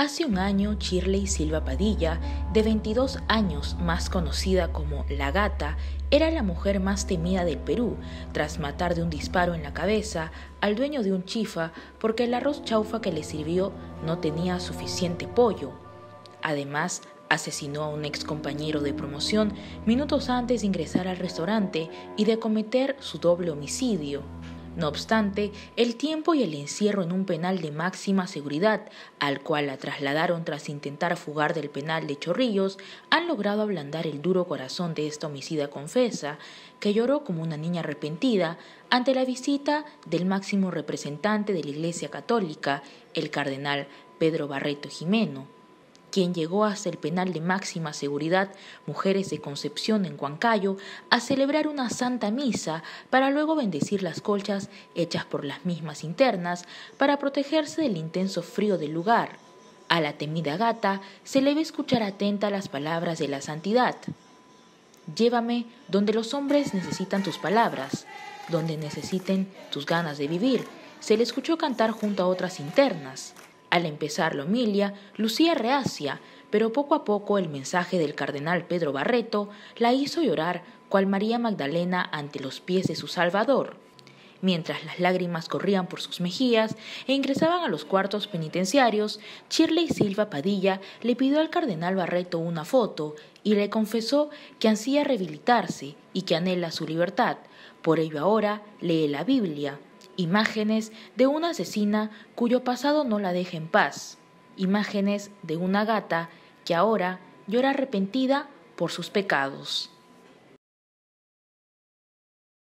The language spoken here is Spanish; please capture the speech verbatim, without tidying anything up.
Hace un año, Shirley Silva Padilla, de veintidós años, más conocida como La Gata, era la mujer más temida del Perú, tras matar de un disparo en la cabeza al dueño de un chifa porque el arroz chaufa que le sirvió no tenía suficiente pollo. Además, asesinó a un ex compañero de promoción minutos antes de ingresar al restaurante y de cometer su doble homicidio. No obstante, el tiempo y el encierro en un penal de máxima seguridad, al cual la trasladaron tras intentar fugar del penal de Chorrillos, han logrado ablandar el duro corazón de esta homicida confesa, que lloró como una niña arrepentida ante la visita del máximo representante de la Iglesia Católica, el cardenal Pedro Barreto Jimeno, quien llegó hasta el penal de máxima seguridad Mujeres de Concepción en Huancayo a celebrar una santa misa para luego bendecir las colchas hechas por las mismas internas para protegerse del intenso frío del lugar. A la temida gata se le ve escuchar atenta las palabras de la santidad. Llévame donde los hombres necesitan tus palabras, donde necesiten tus ganas de vivir. Se le escuchó cantar junto a otras internas. Al empezar la homilia, lucía reacia, pero poco a poco el mensaje del cardenal Pedro Barreto la hizo llorar cual María Magdalena ante los pies de su Salvador. Mientras las lágrimas corrían por sus mejillas e ingresaban a los cuartos penitenciarios, Shirley Silva Padilla le pidió al cardenal Barreto una foto y le confesó que ansía rehabilitarse y que anhela su libertad. Por ello ahora lee la Biblia. Imágenes de una asesina cuyo pasado no la deja en paz. Imágenes de una gata que ahora llora arrepentida por sus pecados.